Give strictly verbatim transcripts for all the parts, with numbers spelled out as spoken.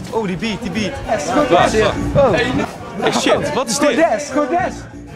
Oh, die beat, die beat. Wat? Ja. Oh. Hey, shit, wat is dit? Godes, Godes.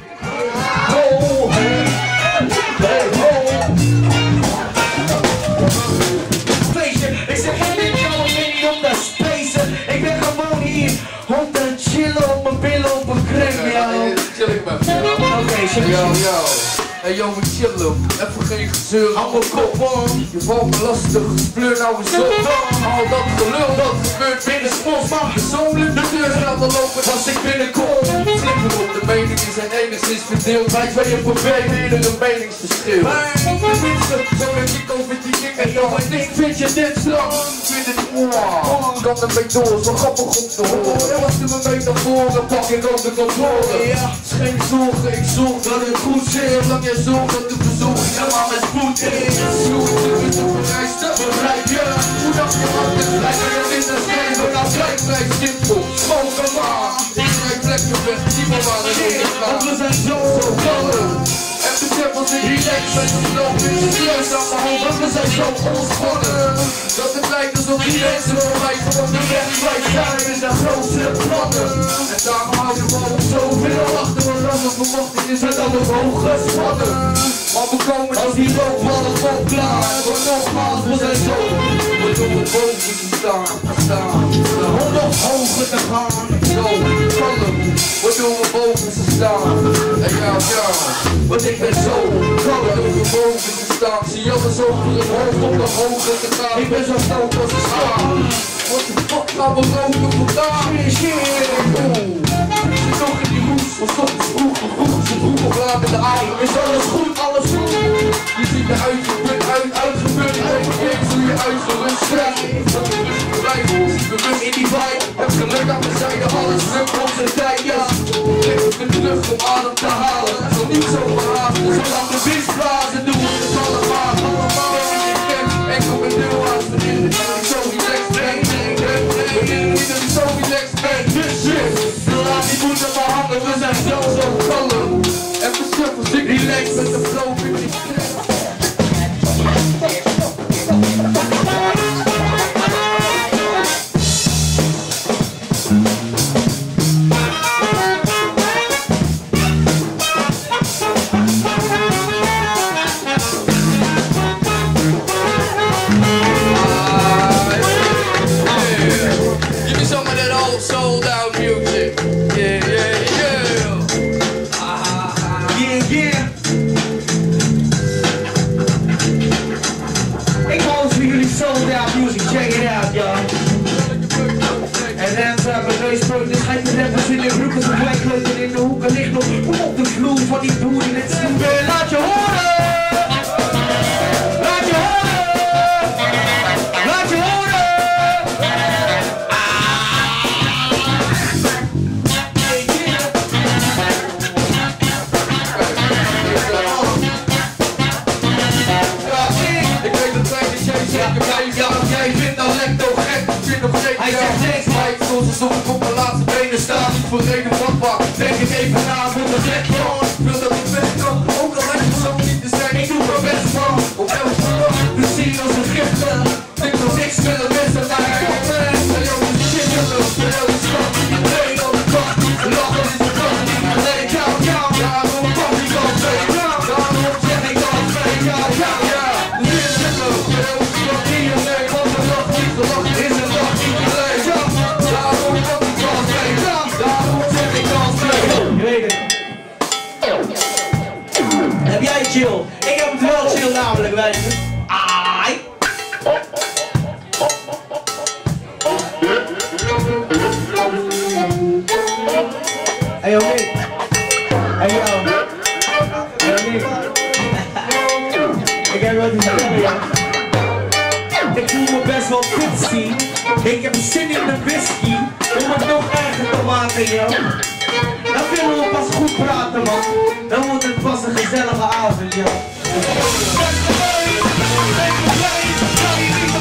Ik zeg geen dit, jouw niet om te spacen. Ik ben gewoon hier om te chillen op mijn billen op een krem, yo. Chill ik met me. Oké, chill. Yo, yo. Hey yo, we chillen. Even geen gezeur. Hou mijn kop warm. Je valt me lastig. Spleur nou eens op. Al dat gelul dat gebeurt binnen spons. Maar persoonlijk de deur gaat al open als ik binnenkom. Slippen op de meningen zijn enigszins verdeeld. Wij tweeën voorbij weer een meningsverschil. Maar de minste, zo heb ik over die dingen. En yo, en ik vind je dit slang. Ik vind het wow. Kan er mee door, zo grappig om te horen. En als je me mee naar voren, pak ik ook de controle. Ja, is geen zorgen, ik zorg dat het goed zit. Zolang je zorgt dat de verzorging helemaal met spoed is. Hoe het er is op een reis, dat begrijp je. Hoe dat je altijd blijft en het in de schrijven. Nou blijf vrij simpel, smoken maar. Ik rijd lekker weg, zie me maar een hele klaar. We zijn zo zo kalm. En besef als ik relax met de slow in de sleus aan mijn hoofd. Want we zijn zo ontspannen. Dat het lijkt alsof die mensen voor mij gewoon de weg kwijt zijn. In zijn grootste plannen. En daarom houden we al zoveel achter me dan. Want verwachting is het dan nog hoog gespannen. Maar we komen als die rookballen vol klaar. En we nogmaals, we zijn zo. We doen het boven te staan, staan, staan. Om nog hoger te gaan. Zo, kalm. We doen het boven te staan. En ja, ja. Want ik ben zo kalm. We doen het boven te staan. Zie alles over het hoofd om nog hoger te gaan. Ik ben zo stout als een staan. What the fuck gaan we roken vandaag? Shit, shit. Zit nog in die roes, want stop is vroeg, vroeg is het vroeg of laat in de avond. Is alles goed, alles goed. Je ziet er uitgeput, uit, uitgebeurd. Ik weet niet eens hoe je uitgerust bent. Dat we rustig blijven, zie bewust in die vibe. Heb geluk aan mijn zijde, alles lukt onze tijd, ja. Even terug om adem te halen. Zo niet zo verhaasten, zolang de wind blazen, doen we het allemaal. Allemaal in je tent, enkel met nul aan de in. Ik zo relaxed ben, ik niet dat ik zo relaxed ben. Dus shit, laat die moeder maar hangen, we zijn zo zo kalm. En besef als ik relax met de flow in die tent. Dus ga je rappers in de broeken, zijn gelijkleuten in de hoeken ligt nog op de vloer van die boer in het snoepen. Laat je horen! Laat je horen! Laat je horen! Ik weet dat wij de jij zeker blijft, ja, want jij vindt nou lecto gek, ik vind nog steeds. Hij zegt niks, maar ik voel alsof ik op mijn laatste benen sta. Niet voor reden vatbaar, denk ik even na, voor de gek van. Wil dat ik best kan, ook al lijkt het zo niet te zijn. Ik doe mijn best van, op elk vlak, te zien als een giften. Ik wil niks willen missen, maar ik heb het. En joh, die shit willen, voor elke stad, iedereen aan de kant. Lachen is de kant, iedereen jou, jou. Daarom pak ik al twee, daarom zeg ik al twee, ja, ja, ja. De shit willen, voor elke stad, iedereen. Want de lach niet gelachen is een lach, iedereen, ja. Daarom pak ik al twee, daarom zeg ik al twee. Je weet het. Heb jij chill? Ik heb het wel chill namelijk, weet je. Ai. Hey yo Nick. Hey yo. Hey Nick. Ik heb wat te zeggen, ja. Ik voel me best wel tipsy. Ik heb zin in de whisky. Om het nog erger te maken, yo. Dan willen we pas goed praten, man. Dan wordt het pas een gezellige avond, yo.